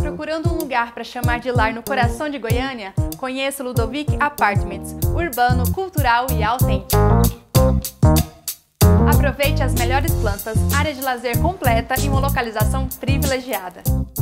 procurando um lugar para chamar de lar no coração de Goiânia? Conheça o Ludovic Apartments, urbano, cultural e autêntico. Aproveite as melhores plantas, área de lazer completa e uma localização privilegiada.